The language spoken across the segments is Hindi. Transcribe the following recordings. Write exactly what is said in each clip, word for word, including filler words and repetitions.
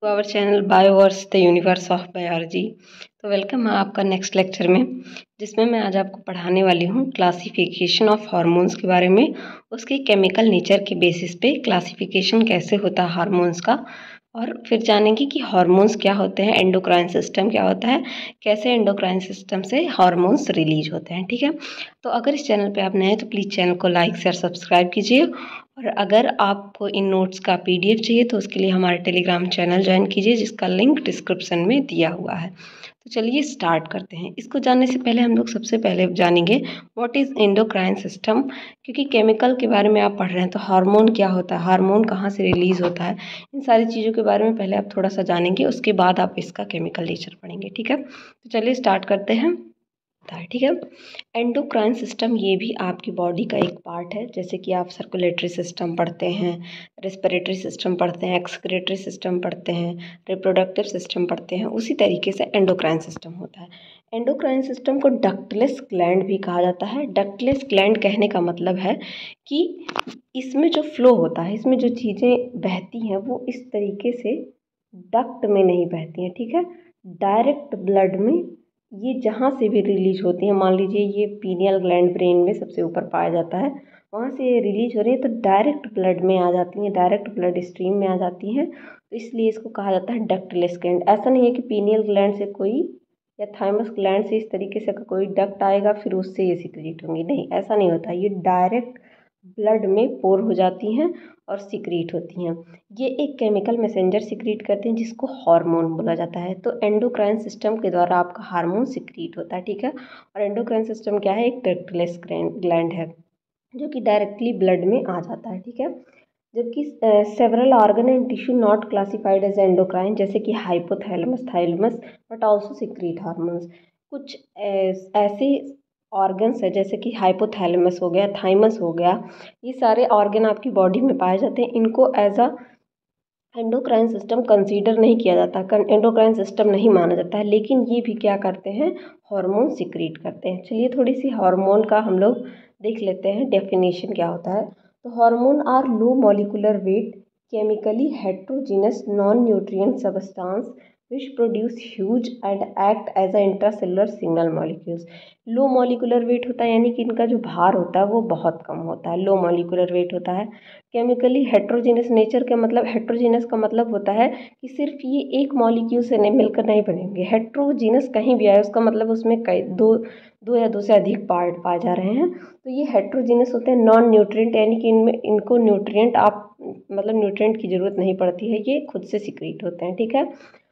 To our channel Bioverse the universe of biology. तो वेलकम है आपका नेक्स्ट लेक्चर में, जिसमें मैं आज आपको पढ़ाने वाली हूँ क्लासिफिकेशन ऑफ हार्मोन्स के बारे में। उसके केमिकल नेचर के बेसिस पे क्लासिफिकेशन कैसे होता है हार्मोन्स का, और फिर जानेंगे कि हार्मोन्स क्या होते हैं, एंडोक्राइन सिस्टम क्या होता है, कैसे एंडोक्राइन सिस्टम से हार्मोन्स रिलीज होते हैं। ठीक है, तो अगर इस चैनल पे आप नए हैं तो प्लीज़ चैनल को लाइक शेयर सब्सक्राइब कीजिए। और अगर आपको इन नोट्स का पीडीएफ चाहिए तो उसके लिए हमारे टेलीग्राम चैनल ज्वाइन कीजिए, जिसका लिंक डिस्क्रिप्शन में दिया हुआ है। तो चलिए स्टार्ट करते हैं। इसको जानने से पहले हम लोग सबसे पहले जानेंगे व्हाट इज़ एंडोक्राइन सिस्टम, क्योंकि केमिकल के बारे में आप पढ़ रहे हैं तो हार्मोन क्या होता है, हार्मोन कहाँ से रिलीज़ होता है, इन सारी चीज़ों के बारे में पहले आप थोड़ा सा जानेंगे, उसके बाद आप इसका केमिकल नेचर पढ़ेंगे। ठीक है, तो चलिए स्टार्ट करते हैं। ठीक है, एंडोक्राइन सिस्टम ये भी आपकी बॉडी का एक पार्ट है। जैसे कि आप सर्कुलेटरी सिस्टम पढ़ते हैं, रेस्पिरेटरी सिस्टम पढ़ते हैं, एक्सक्रीटरी सिस्टम पढ़ते हैं, रिप्रोडक्टिव सिस्टम पढ़ते हैं, उसी तरीके से एंडोक्राइन सिस्टम होता है। एंडोक्राइन सिस्टम को डक्टलेस ग्लैंड भी कहा जाता है। डक्टलेस ग्लैंड कहने का मतलब है कि इसमें जो फ्लो होता है, इसमें जो चीज़ें बहती हैं वो इस तरीके से डक्ट में नहीं बहती हैं। ठीक है, डायरेक्ट ब्लड में ये जहाँ से भी रिलीज होती है, मान लीजिए ये पीनियल ग्लैंड ब्रेन में सबसे ऊपर पाया जाता है, वहाँ से ये रिलीज हो रही है तो डायरेक्ट ब्लड में आ जाती हैं, डायरेक्ट ब्लड स्ट्रीम में आ जाती हैं। तो इसलिए इसको कहा जाता है डक्टलेस ग्लैंड। ऐसा नहीं है कि पीनियल ग्लैंड से कोई या थाइमस ग्लैंड से इस तरीके से कोई डक्ट आएगा फिर उससे ये सिक्रीट होंगी, नहीं, ऐसा नहीं होता। ये डायरेक्ट ब्लड में पोर हो जाती हैं और सिक्रीट होती हैं। ये एक केमिकल मैसेंजर सिक्रीट करते हैं जिसको हार्मोन बोला जाता है। तो एंडोक्राइन सिस्टम के द्वारा आपका हार्मोन सिक्रीट होता है। ठीक है, और एंडोक्राइन सिस्टम क्या है, एक डक्टलेस ग्लैंड है जो कि डायरेक्टली ब्लड में आ जाता है। ठीक है, जबकि several organ and tissue not classified as endocrine, जैसे कि hypothalamus, thalamus, but also secrete hormones. कुछ ऐसे ऑर्गन्स है जैसे कि हाइपोथैलेमस हो गया, थाइमस हो गया, ये सारे ऑर्गन आपकी बॉडी में पाए जाते हैं। इनको as a endocrine system consider नहीं किया जाता, एंडोक्राइन सिस्टम नहीं माना जाता है, लेकिन ये भी क्या करते हैं, हार्मोन सिक्रीट करते हैं। चलिए थोड़ी सी हार्मोन का हम लोग देख लेते हैं डेफिनेशन क्या होता है। तो hormone are low molecular weight chemically heterogeneous non nutrient substance which produce huge and act as a intracellular signal molecules। Low molecular weight होता है, यानी कि इनका जो भार होता है वो बहुत कम होता है, लो मॉलिकुलर वेट होता है। केमिकली हेट्रोजीनस नेचर का मतलब, हेट्रोजीनस का मतलब होता है कि सिर्फ ये एक मॉलिक्यूल से नहीं मिलकर नहीं बनेंगे। हेट्रोजीनस कहीं भी आए उसका मतलब उसमें कई दो दो या दो से अधिक पार्ट पाए जा रहे हैं, तो ये हेट्रोजीनस होते हैं। नॉन न्यूट्रिएंट, यानी कि इनमें इनको न्यूट्रिएंट आप मतलब न्यूट्रिएंट की ज़रूरत नहीं पड़ती है, ये खुद से सिक्रीट होते हैं। ठीक है,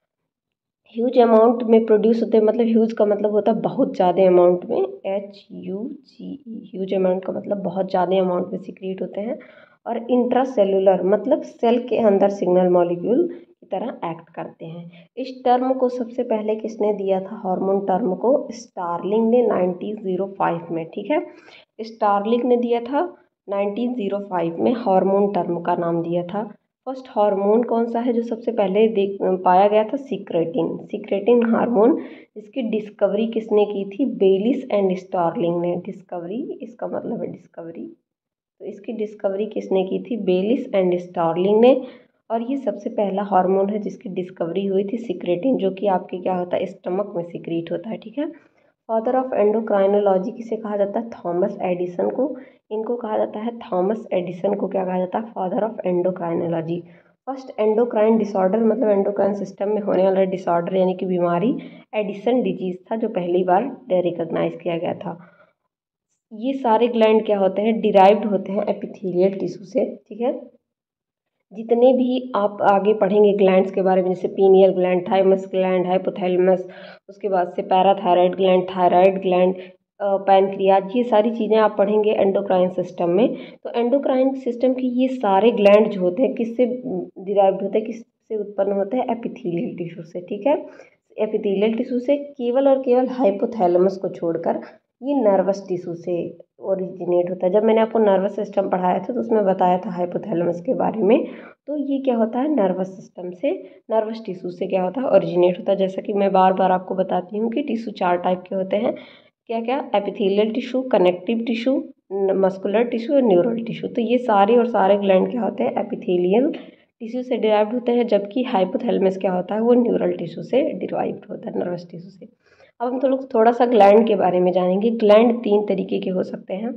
ह्यूज अमाउंट में प्रोड्यूस होते हैं, मतलब ह्यूज का मतलब होता है बहुत ज़्यादा अमाउंट में, H U G E, huge amount का मतलब बहुत ज़्यादा अमाउंट में सिक्रीट होते हैं। और इंट्रासेलुलर मतलब सेल के अंदर सिग्नल मॉलिक्यूल की तरह एक्ट करते हैं। इस टर्म को सबसे पहले किसने दिया था, हार्मोन टर्म को स्टार्लिंग ने नाइनटीन ओ फाइव में। ठीक है, स्टार्लिंग ने दिया था नाइनटीन ओ फाइव में, हार्मोन टर्म का नाम दिया था। फर्स्ट हार्मोन कौन सा है जो सबसे पहले देख पाया गया था, सिक्रेटिन। सिक्रेटिन हार्मोन, इसकी डिस्कवरी किसने की थी, बेलिस एंड स्टार्लिंग ने। डिस्कवरी, इसका मतलब है डिस्कवरी, तो इसकी डिस्कवरी किसने की थी, बेलिस एंड स्टार्लिंग ने। और ये सबसे पहला हार्मोन है जिसकी डिस्कवरी हुई थी, सिक्रेटिन, जो कि आपके क्या होता है, स्टमक में सिक्रीट होता है। ठीक है, फादर ऑफ एंडोक्राइनोलॉजी किसे कहा जाता है, थॉमस एडिसन को। इनको कहा जाता है, थॉमस एडिसन को क्या कहा जाता है, father of endocrinology. First endocrine disorder मतलब एंडोक्राइन सिस्टम में होने वाला डिसऑर्डर यानी कि बीमारी एडिसन डिजीज था, जो पहली बार रिकॉग्नाइज किया गया था। ये सारे ग्लैंड क्या होते हैं, डिराइव्ड होते हैं एपिथेलियल टिश्यू से। ठीक है, जितने भी आप आगे पढ़ेंगे ग्लैंड्स के बारे में, जैसे pineal gland, thymus gland, hypothalamus, उसके बाद से parathyroid gland, thyroid gland, pancreas, ये सारी चीज़ें आप पढ़ेंगे एंडोक्राइन सिस्टम में। तो एंडोक्राइन सिस्टम की ये सारे ग्लैंड जो होते हैं किससे डिराइव्ड होते हैं, किससे उत्पन्न होते हैं, एपिथेलियल टिश्यू से। ठीक है, एपिथेलियल टिश्यू से केवल और केवल हाइपोथैलेमस को छोड़कर ये नर्वस टिश्यू से ओरिजिनेट होता है। जब मैंने आपको नर्वस सिस्टम पढ़ाया था तो उसमें बताया था हाइपोथैलेमस के बारे में। तो ये क्या होता है, नर्वस सिस्टम से, नर्वस टिश्यू से क्या होता है, ओरिजिनेट होता है। जैसा कि मैं बार बार आपको बताती हूँ कि टिश्यू चार टाइप के होते हैं, क्या क्या, epithelial tissue, connective tissue, muscular tissue और न्यूरल टिश्यू। तो ये सारे और सारे ग्लैंड क्या होते हैं, एपिथेलियल टिश्यू से डिराइव्ड होते हैं, जबकि हाइपोथैलेमस क्या होता है, वो न्यूरल टिश्यू से डिराइव्ड होता है, नर्वस टिश्यू से। अब हम तो लोग थोड़ा सा ग्लैंड के बारे में जानेंगे। ग्लैंड तीन तरीके के हो सकते हैं,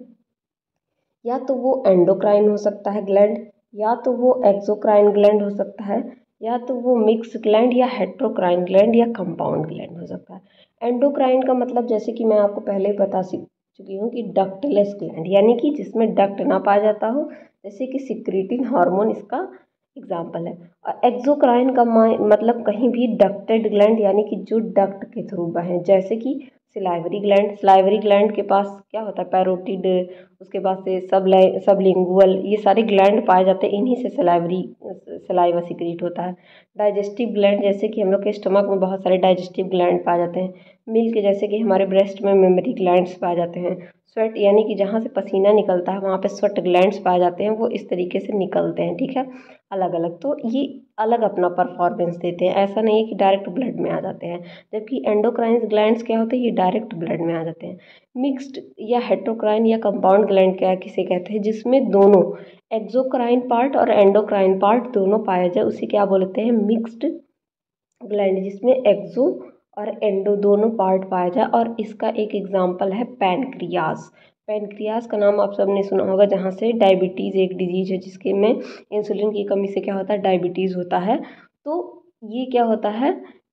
या तो वो एंडोक्राइन हो सकता है ग्लैंड, या तो वो एक्सोक्राइन ग्लैंड हो सकता है, या तो वो मिक्स ग्लैंड या हेट्रोक्राइन ग्लैंड या कंपाउंड ग्लैंड हो सकता है। एंडोक्राइन का मतलब जैसे कि मैं आपको पहले ही बता चुकी हूँ कि डक्टलेस ग्लैंड, यानी कि जिसमें डक्ट ना पाया जाता हो, जैसे कि सिक्रीटिन हार्मोन इसका एग्जाम्पल है। और एक्सोक्राइन का मतलब कहीं भी डक्टेड ग्लैंड, यानी कि जो डक्ट के थ्रू बहे, जैसे कि सिलाइवरी ग्लैंड। सिलाइवरी ग्लैंड के पास क्या होता है, पैरोटिड, उसके बाद से सब सबलिंगुअल, ये सारे ग्लैंड पाए जाते हैं, इन्हीं से सिलाइवरी सलाइवा सिक्रीट होता है। डाइजेस्टिव ग्लैंड, जैसे कि हम लोग के स्टमक में बहुत सारे डाइजेस्टिव ग्लैंड पाए जाते हैं। मिल्क, जैसे कि हमारे ब्रेस्ट में मेमरी ग्लैंड्स पाए जाते हैं। स्वेट, यानी कि जहाँ से पसीना निकलता है वहाँ पे स्वेट ग्लैंड्स पाए जाते हैं, वो इस तरीके से निकलते हैं, ठीक है, अलग अलग। तो ये अलग अपना परफॉर्मेंस देते हैं, ऐसा नहीं है कि डायरेक्ट ब्लड में आ जाते हैं। जबकि एंडोक्राइन ग्लैंड्स क्या होते हैं, ये डायरेक्ट ब्लड में आ जाते हैं। मिक्स्ड या हेट्रोक्राइन या कंपाउंड ग्लैंड क्या किसे कहते हैं, जिसमें दोनों एक्सोक्राइन पार्ट और एंडोक्राइन पार्ट दोनों पाए जाए, उसे क्या बोलते हैं, मिक्स्ड ग्लैंड, जिसमें एक्सो और एंडो दोनों पार्ट पाया जाए। और इसका एक एग्जाम्पल है पैनक्रियास। पैनक्रियास का नाम आप सबने सुना होगा, जहाँ से डायबिटीज़ एक डिजीज है, जिसके में इंसुलिन की कमी से क्या होता है, डायबिटीज़ होता है। तो ये क्या होता है,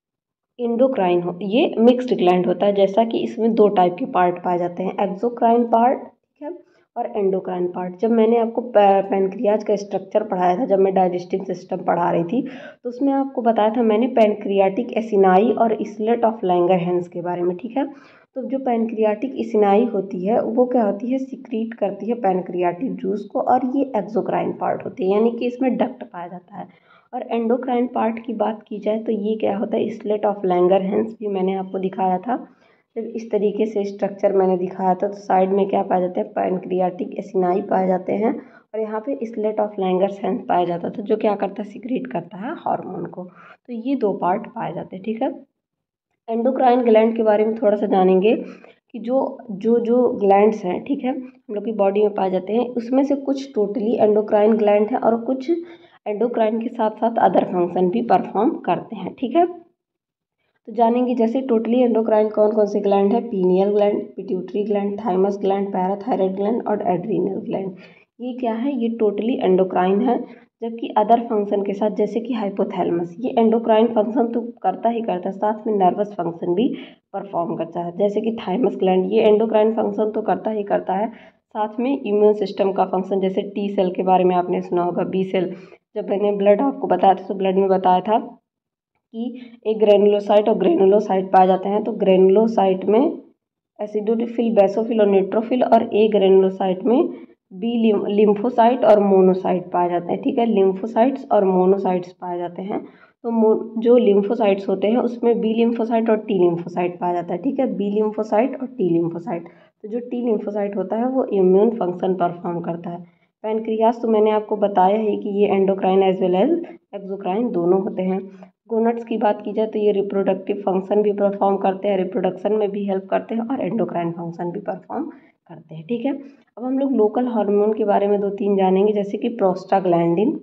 एंडोक्राइन हो, ये मिक्स्ड ग्लैंड होता है, जैसा कि इसमें दो टाइप के पार्ट पाए जाते हैं, एक्सोक्राइन पार्ट, ठीक है, और एंडोक्राइन पार्ट। जब मैंने आपको पैनक्रियाज का स्ट्रक्चर पढ़ाया था, जब मैं डाइजेस्टिव सिस्टम पढ़ा रही थी, तो उसमें आपको बताया था मैंने पैनक्रियाटिक एसिनाई और इसलेट ऑफ लैंगरहैंस के बारे में, ठीक है। तो जो पैनक्रियाटिक एसिनाई होती है वो क्या होती है, सिक्रीट करती है पैनक्रियाटिक जूस को, और ये एक्सोक्राइन पार्ट होती है, यानी कि इसमें डक्ट पाया जाता है। और एंडोक्राइन पार्ट की बात की जाए तो ये क्या होता है, इसलेट ऑफ लैंगरहैंस भी मैंने आपको दिखाया था। जब इस तरीके से स्ट्रक्चर मैंने दिखाया था, तो साइड में क्या पाए जाते हैं, पैनक्रियाटिक एसिनाई पाए जाते हैं, और यहाँ पे इसलेट ऑफ लैंगरहैंस पाया जाता था, जो क्या करता है, सिक्रीट करता है हार्मोन को। तो ये दो पार्ट पाए जाते हैं, ठीक है। एंडोक्राइन ग्लैंड के बारे में थोड़ा सा जानेंगे कि जो जो जो ग्लैंड्स हैं, ठीक है, हम लोग की बॉडी में पाए जाते हैं, उसमें से कुछ टोटली एंडोक्राइन ग्लैंड है और कुछ एंडोक्राइन के साथ साथ अदर फंक्शन भी परफॉर्म करते हैं, ठीक है। तो जानेंगे जैसे टोटली एंडोक्राइन कौन कौन से ग्लैंड है, pineal gland, pituitary gland, thymus gland, parathyroid gland और एड्रीनल ग्लैंड। ये क्या है, ये टोटली एंडोक्राइन है। जबकि अदर फंक्शन के साथ, जैसे कि हाइपोथैलेमस, ये एंडोक्राइन फंक्शन तो करता ही करता है, साथ में नर्वस फंक्शन भी परफॉर्म करता है। जैसे कि थाइमस ग्लैंड, ये एंडोक्राइन फंक्शन तो करता ही करता है, साथ में इम्यून सिस्टम का फंक्शन, जैसे टी सेल के बारे में आपने सुना होगा, बी सेल। जब मैंने ब्लड आपको बताया था, तो ब्लड में बताया था कि एक ग्रेनुलोसाइट और ग्रेनुलोसाइट पाए जाते हैं। तो ग्रेनुलोसाइट में एसिडोफिल, बेसोफिल और न्यूट्रोफिल, और ए ग्रेनुलोसाइट में बी लिम्फोसाइट और मोनोसाइट पाए जाते हैं, ठीक है। लिम्फोसाइट्स और मोनोसाइट्स पाए जाते हैं। तो जो लिम्फोसाइट्स होते हैं उसमें बी लिम्फोसाइट और टी लिम्फोसाइट पाया जाता है, ठीक है, बी लिम्फोसाइट और टी लिम्फोसाइट। तो जो टी लिम्फोसाइट होता है वो इम्यून फंक्शन परफॉर्म करता है। पैनक्रियास तो मैंने आपको बताया है कि ये endocrine as well as exocrine दोनों होते हैं। गोनट्स की बात की जाए तो ये रिप्रोडक्टिव फंक्शन भी परफॉर्म करते हैं, रिप्रोडक्शन में भी हेल्प करते हैं, और एंडोक्राइन फंक्शन भी परफॉर्म करते हैं, ठीक है। अब हम लोग लोकल हार्मोन के बारे में दो तीन जानेंगे, जैसे कि प्रोस्टाग्लैंडिन।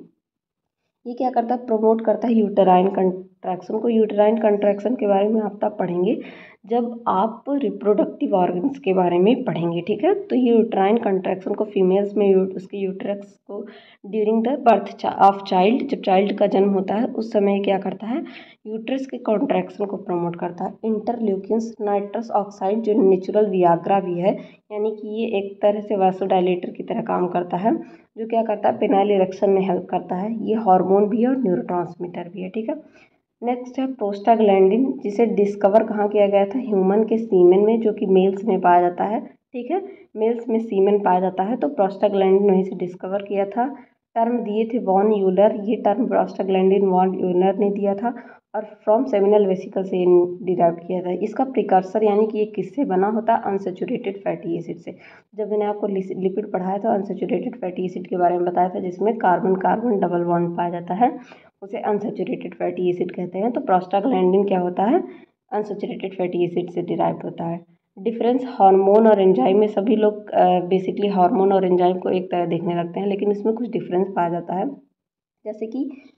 ये क्या करता है, प्रमोट करता है यूटेराइन कंट्रैक्शन को। यूटेराइन कंट्रैक्शन के बारे में आप तब पढ़ेंगे जब आप रिप्रोडक्टिव ऑर्गन्स के बारे में पढ़ेंगे, ठीक है। तो ये यूटेराइन कंट्रैक्शन को फीमेल्स में उसके यूटेरक्स को during the birth of child, जब चाइल्ड का जन्म होता है उस समय क्या करता है, यूट्रस के कॉन्ट्रैक्शन को प्रमोट करता है। इंटरल्यूकिन्स, नाइट्रस ऑक्साइड, जो नेचुरल वियाग्रा भी है, यानी कि ये एक तरह से वासोडाइलेटर की तरह काम करता है, जो क्या करता है, पेनाइल इरेक्शन में हेल्प करता है। ये हार्मोन भी है और न्यूरोट्रांसमीटर भी है, ठीक है। नेक्स्ट है प्रोस्टाग्लैंडिन, जिसे डिस्कवर कहाँ किया गया था, ह्यूमन के सीमेन में, जो कि मेल्स में पाया जाता है, ठीक है, मेल्स में सीमेन पाया जाता है। तो प्रोस्टाग्लैंडिन वहीं से डिस्कवर किया था। टर्म दिए थे वॉन यूलर, ये टर्म प्रोस्टाग्लैंडिन वॉन यूलर ने दिया था, और फ्रॉम सेमिनल वेसिकल से डिराइव किया था। इसका प्रिकर्सर, यानी कि ये किससे बना होता है, अनसेचुरेटेड फैटी एसिड से। जब मैंने आपको लिपिड पढ़ाया था, अनसेचुरेटेड फैटी एसिड के बारे में बताया था, जिसमें कार्बन कार्बन डबल बॉन्ड पाया जाता है, उसे अनसेचुरेटेड फैटी एसिड कहते हैं। तो प्रोस्टाग्लैंडिन क्या होता है, अनसेचुरेटेड फैटी एसिड से डिराइव होता है। डिफरेंस हार्मोन और एंजाइम में, सभी लोग बेसिकली हार्मोन और एंजाइम को एक तरह देखने लगते हैं, लेकिन इसमें कुछ डिफरेंस पाया जाता है। जैसे कि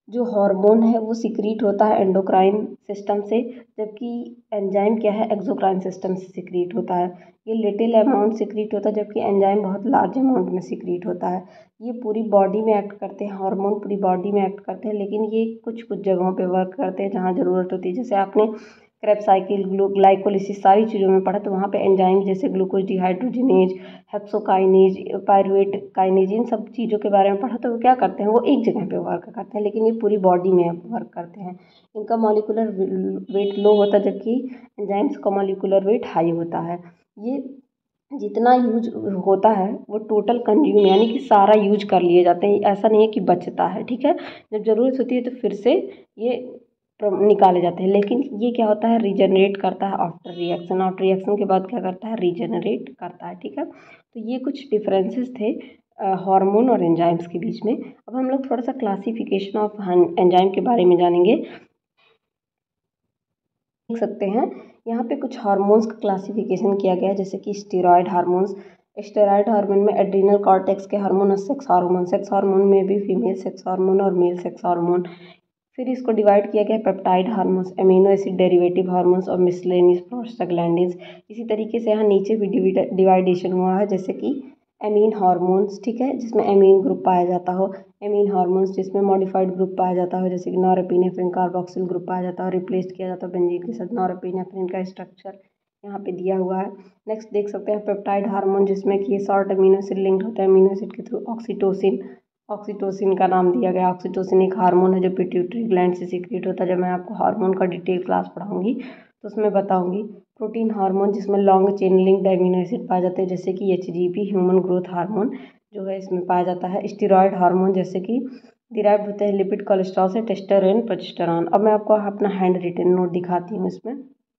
जो हार्मोन है वो सिक्रीट होता है एंडोक्राइन सिस्टम से, जबकि एंजाइम क्या है एक्सोक्राइन सिस्टम से सिक्रीट होता है। ये लिटिल अमाउंट सिक्रीट होता है, जबकि एंजाइम बहुत लार्ज अमाउंट में सिक्रीट होता है। ये पूरी बॉडी में एक्ट करते हैं, हार्मोन पूरी बॉडी में एक्ट करते हैं, लेकिन ये कुछ कुछ जगहों पे वर्क करते हैं जहाँ ज़रूरत होती है। जैसे आपने क्रेब साइकिल, ग्लू ग्लाइकोलिसिस सारी चीज़ों में पढ़ा, तो वहाँ पे एंजाइम जैसे glucose dehydrogenase, hexokinase, pyruvate kinase, इन सब चीज़ों के बारे में पढ़ा। तो वो क्या करते हैं, वो एक जगह पे वर्क करते हैं, लेकिन ये पूरी बॉडी में वर्क करते हैं। इनका मॉलिक्यूलर वेट लो होता है, जबकि एंजाइम्स का मॉलिक्यूलर वेट हाई होता है। ये जितना यूज होता है वो टोटल कंज्यूम यानी कि सारा यूज कर लिए जाते हैं, ऐसा नहीं है कि बचता है, ठीक है। जब ज़रूरत होती है तो फिर से ये निकाले जाते हैं। लेकिन ये क्या होता है, रीजनरेट करता है आफ्टर रिएक्शन, आफ्टर रिएक्शन के बाद क्या करता है, रीजनरेट करता है, ठीक है। तो ये कुछ डिफरेंसेस थे हार्मोन और एंजाइम्स के बीच में। अब हम लोग थोड़ा सा क्लासिफिकेशन ऑफ एंजाइम के बारे में जानेंगे। देख सकते हैं यहाँ पे कुछ हार्मोन्स का क्लासिफिकेशन किया गया है, जैसे कि स्टेरॉयड हार्मोन्स। स्टेरॉयड हार्मोन में एड्रीनल कॉर्टेक्स के हार्मोन और सेक्स हार्मोन, सेक्स हार्मोन में भी फीमेल सेक्स हार्मोन और मेल सेक्स हार्मोन। फिर इसको डिवाइड किया गया peptide hormones, amino acid derivative hormones और मिसलेनियस प्रोस्टाग्लैंडिन्स। इसी तरीके से यहाँ नीचे भी डिवाइडेशन हुआ है, जैसे कि एमीन हार्मोन्स, ठीक है, जिसमें एमीन ग्रुप पाया जाता हो, एमीन हार्मोन्स जिसमें मॉडिफाइड ग्रुप पाया जाता हो, जैसे कि नॉरएपिनेफ्रिन कार्बोक्सिल ग्रुप पाया जाता है, रिप्लेस किया जाता है बेंजीन के साथ। नॉरएपिनेफ्रिन का स्ट्रक्चर यहाँ पे दिया हुआ है। नेक्स्ट देख सकते हैं पेप्टाइड हार्मोन, जिसमें कि ये शॉर्ट अमीनो एसिड लिंक्ड होता है अमीनो एसिड के थ्रू। ऑक्सीटोसिन, ऑक्सीटोसिन का नाम दिया गया। ऑक्सीटोसिन एक हार्मोन है जो पिट्यूटरी ग्लैंड से सीक्रेट होता है। जब मैं आपको हार्मोन का डिटेल क्लास पढ़ाऊंगी तो उसमें बताऊंगी। प्रोटीन हार्मोन, जिसमें long chain linked amino acid पाए जाते हैं, जैसे कि H G P human growth hormone जो है इसमें पाया जाता है। स्टेरॉयड हार्मोन, जैसे कि डिराइव होते हैं लिपिड कोलेस्ट्रॉल से, टेस्टोस्टेरोन प्रोजेस्टेरॉन। अब मैं आपको अपना हैंड रिटन नोट दिखाती हूँ, इसमें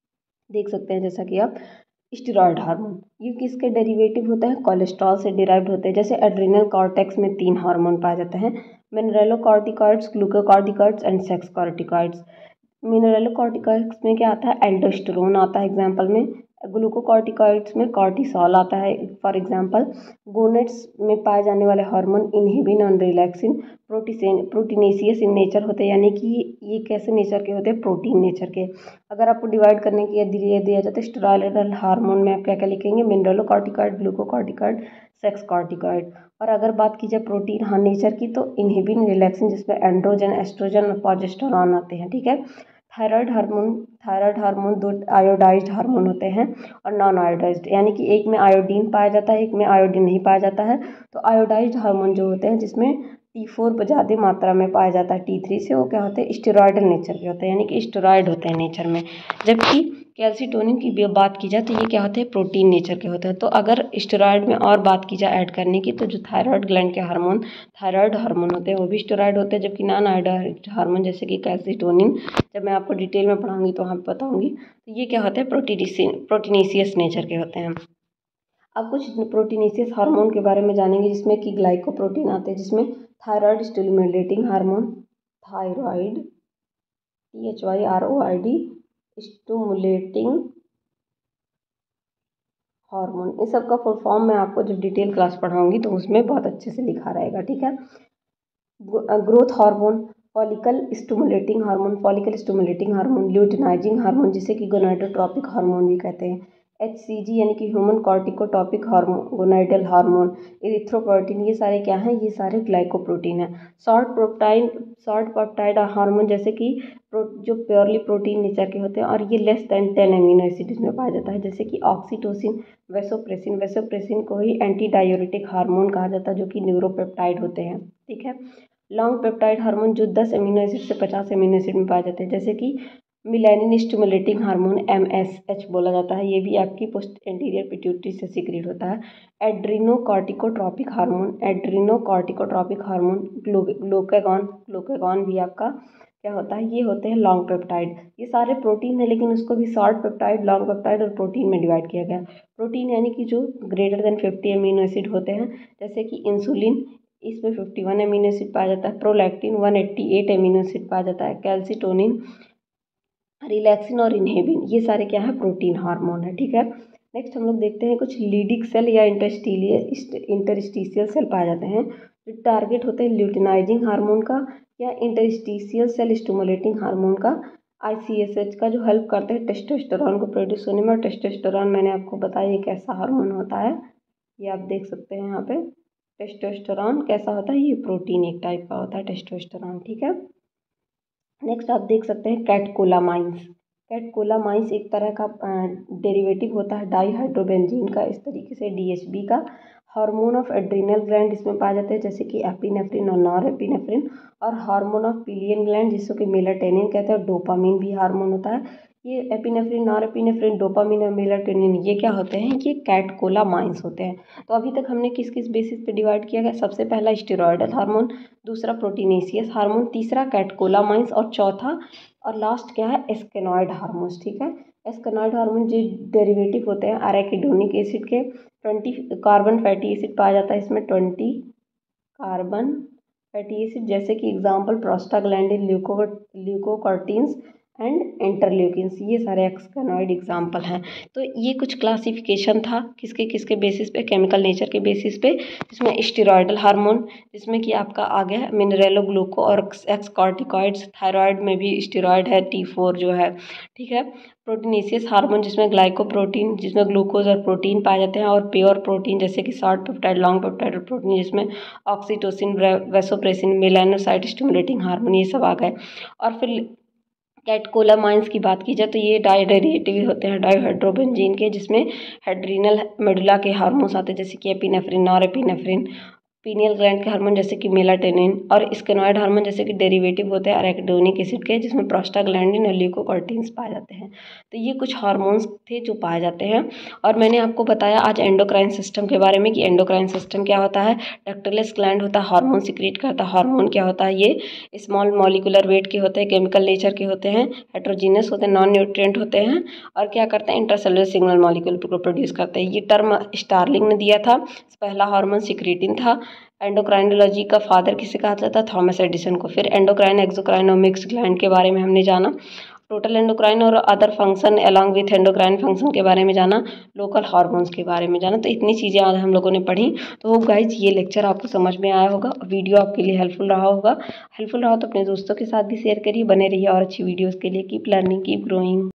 देख सकते हैं जैसा कि आप स्टेरॉयड हार्मोन, ये किसके डेरिवेटिव होते हैं, कोलेस्ट्रॉल से डिराइव्ड होते हैं। जैसे एड्रिनल कॉर्टेक्स में तीन हार्मोन पाए जाते हैं, mineralocorticoids, glucocorticoids and sex corticoids. Mineralocorticoids में क्या आता है, एल्डोस्टेरोन आता है एग्जाम्पल में। ग्लूकोकॉर्टिकॉइड्स में कॉर्टिसोल आता है फॉर एग्जाम्पल। गोनेट्स में पाए जाने वाले हार्मोन इनहिबिन और relaxin protein proteinaceous in nature होते हैं, यानी कि ये कैसे नेचर के होते हैं, प्रोटीन नेचर के। अगर आपको डिवाइड करने के लिए दिया जाता है स्टेरॉयडल हार्मोन में आप क्या क्या लिखेंगे, मिनरलोकॉर्टिकॉइड, ग्लूकोकॉर्टिकॉइड, सेक्स कॉर्टिकॉइड। और अगर बात की जाए प्रोटीन हाँ नेचर की, तो इनहिबिन, रिलैक्सिन, जिसमें एंड्रोजन, एस्ट्रोजन और प्रोजेस्टेरॉन आते हैं, ठीक है। थायराइड हार्मोन, थायराइड हार्मोन दो आयोडाइज्ड हार्मोन होते हैं और नॉन आयोडाइज्ड, यानी कि एक में आयोडीन पाया जाता है, एक में आयोडीन नहीं पाया जाता है। तो आयोडाइज्ड हार्मोन जो होते हैं, जिसमें टी फोर ज़्यादा मात्रा में पाया जाता है टी थ्री से, वो क्या होते हैं, स्टेरॉयडल नेचर के होते हैं, यानी कि स्टेरॉयड होते हैं नेचर में। जबकि कैल्सिटोनिन की बात की जाए तो ये क्या होते हैं, प्रोटीन नेचर के होते हैं। तो अगर स्टेरॉयड में और बात की जाए ऐड करने की, तो जो थायराइड ग्लैंड के हार्मोन थायराइड हार्मोन होते हैं वो भी स्टेरॉयड होते हैं, जबकि नॉन आयोडाइज्ड हार्मोन जैसे कि कैल्सिटोनिन, जब मैं आपको डिटेल में पढ़ाऊंगी तो वहाँ पे बताऊंगी, तो ये क्या होते हैं, प्रोटीन प्रोटीनेसियस नेचर के होते हैं। अब कुछ प्रोटीनेसियस हार्मोन के बारे में जानेंगे, जिसमें कि ग्लाइकोप्रोटीन आते हैं, जिसमें thyroid stimulating hormone, thyroid T H Y R O I D stimulating hormone, इन सब का फुल फॉर्म मैं आपको जब डिटेल क्लास पढ़ाऊंगी तो उसमें बहुत अच्छे से लिखा रहेगा, ठीक है। Growth hormone, follicle stimulating hormone, follicle stimulating hormone, luteinizing hormone, जिसे कि गोनाडोट्रोपिक हार्मोन भी कहते हैं। एच सी जी यानी कि human corticotropic hormone, gonadal hormone, erythropoietin, ये सारे क्या हैं, ये सारे ग्लाइकोप्रोटीन हैं। Short protein short peptide hormone, जैसे कि जो प्योरली प्रोटीन नेचर के होते हैं और ये less than ten amino acid इसमें पाया जाता है, जैसे कि ऑक्सीटोसिन, वेसोप्रेसिन। वेसोप्रेसिन को ही एंटी डायूरेटिक हार्मोन कहा जाता है, जो कि न्यूरोपेप्टाइड होते हैं, ठीक है। लॉन्ग पेप्टाइड हार्मोन जो दस एमिनो एसिड से पचास एमिनो एसिड में पाए जाते हैं, जैसे कि melanin stimulating hormone, M S H बोला जाता है, ये भी आपकी पोस्ट एंटीरियर पिट्यूटरी से सीक्रेट होता है। Adrenocorticotropic hormone, adrenocorticotropic hormone, glucagon, glucagon भी आपका क्या होता है, ये होते हैं लॉन्ग पेप्टाइड। ये सारे प्रोटीन है, लेकिन उसको भी शॉर्ट पेप्टाइड, लॉन्ग पेप्टाइड और प्रोटीन में डिवाइड किया गया। प्रोटीन यानी कि जो greater than fifty amino acid होते हैं, जैसे कि इंसुलिन, इसमें फिफ्टी वन एमिनो एसिड पाया जाता है। Prolactin one eighty eight amino acid पाया जाता है। कैल्सिटोनिन, रिलैक्सिन और इनहिबिन, ये सारे क्या है, प्रोटीन हार्मोन है, ठीक है। नेक्स्ट हम लोग देखते हैं कुछ लीडिक सेल या इंटरस्टीलियल इंटरस्टिशियल सेल पाए जाते हैं, जो टारगेट होते हैं ल्यूटिनाइजिंग हार्मोन का या इंटरस्टिशियल सेल स्टिमुलेटिंग हार्मोन का, आई सी एस एच का जो हेल्प करते हैं टेस्टोस्टेरोन को प्रोड्यूस होने में। और टेस्टोस्टेरोन मैंने आपको बताया एक ऐसा हार्मोन होता है, ये आप देख सकते हैं यहाँ पे। टेस्टोस्टेरोन कैसा होता है, ये प्रोटीन एक टाइप का होता है टेस्टोस्टेरोन, ठीक है। नेक्स्ट आप देख सकते हैं कैटकोलामाइंस। कैटकोलामाइंस एक तरह का डेरिवेटिव होता है डाईहाइड्रोबेंजीन का, इस तरीके से डी एच बी का। हार्मोन ऑफ एड्रिनल ग्लैंड इसमें पाए जाते हैं, जैसे कि एपिनेफ्रिन और नॉर एपिनेफ्रिन। और हार्मोन ऑफ पिलियन ग्लैंड जिसको कि मेलाटोनिन कहते हैं। डोपामिन भी हार्मोन होता है। ये एपिनेफ्रिन, नॉर एपिनेफ्रिन, डोपामिन और मेलाटोनिन ये क्या होते हैं, ये कैटकोलामाइंस होते हैं। तो अभी तक हमने किस किस बेसिस पे डिवाइड किया गया, सबसे पहला स्टेरॉयडल हार्मोन, दूसरा प्रोटीनेशियस हार्मोन, तीसरा कैटकोलामाइंस और चौथा और लास्ट क्या है, एस्केनॉइड हार्मोन्स, ठीक है। एस्केनॉइड हार्मोन जो डेरिवेटिव होते हैं अराकिडोनिक एसिड के। ट्वेंटी कार्बन फैटी एसिड पाया जाता है इसमें, ट्वेंटी कार्बन फैटी एसिड, जैसे कि example prostaglandin, leuko leukotrienes and interleukins, ये सारे एस्केनॉइड एग्जांपल हैं। तो ये कुछ क्लासिफिकेशन था किसके किसके बेसिस पे, केमिकल नेचर के बेसिस पे, जिसमें स्टेरॉयडल हार्मोन, जिसमें कि आपका आ गया मिनरेलो ग्लूको और एक्स कॉर्टिकॉइड्स। थायराइड में भी स्टेरॉयड है, टी फोर जो है, ठीक है। प्रोटीनेशियस हार्मोन जिसमें ग्लाइकोप्रोटीन, जिसमें ग्लूकोज और प्रोटीन पाए जाते हैं। और प्योर प्रोटीन जैसे कि short peptide, long peptide protein, जिसमें oxytocin, vasopressin, melanocyte stimulating hormone ये सब आ गए। और फिर कैटकोलामाइंस की बात की जाए तो ये डाई डेरिवेटिव होते हैं डाईहाइड्रोबेंजीन के, जिसमें एड्रिनल मेडुला के हार्मोन्स आते हैं, जैसे कि epinephrine, norepinephrine. Pineal gland के हार्मोन जैसे कि मेलाटोनिन। और स्केनॉइड हार्मोन जैसे कि डेरिवेटिव होते हैं अराकिडोनिक एसिड के, जिसमें प्रोस्टाग्लैंडिन और ल्यूकोकॉर्टिन्स पाए जाते हैं। तो ये कुछ हार्मोन्स थे जो पाए जाते हैं। और मैंने आपको बताया आज एंडोक्राइन सिस्टम के बारे में कि एंडोक्राइन सिस्टम क्या होता है। डक्टरलेस ग्लैंड होता है, हार्मोन सिक्रीट करता है। हार्मोन क्या होता है, ये स्मॉल मॉलिकुलर वेट के होते हैं, केमिकल नेचर के होते हैं, हेट्रोजीनियस होते हैं, नॉन न्यूट्रिएंट होते हैं। और क्या करते हैं, इंट्रासेलुलर सिग्नल मॉलिक्यूल को प्रोड्यूस करते हैं। ये टर्म स्टार्लिंग ने दिया था। पहला हार्मोन सिक्रीटिन था। एंडोक्राइनोलॉजी का फादर किसे कहा जाता है, थॉमस एडिसन को। फिर एंडोक्राइन, एक्सोक्राइन और मिक्स्ड ग्लैंड के बारे में हमने जाना। टोटल एंडोक्राइन और other function along with endocrine function के बारे में जाना। लोकल हार्मोन्स के बारे में जाना। तो इतनी चीज़ें आज हम लोगों ने पढ़ी। तो गाइज ये लेक्चर आपको समझ में आया होगा, वीडियो आपके लिए हेल्पफुल रहा होगा। हेल्पफुल रहा तो अपने दोस्तों के साथ भी शेयर करिए। बने रहिए और अच्छी वीडियोज़ के लिए। Keep learning, keep growing.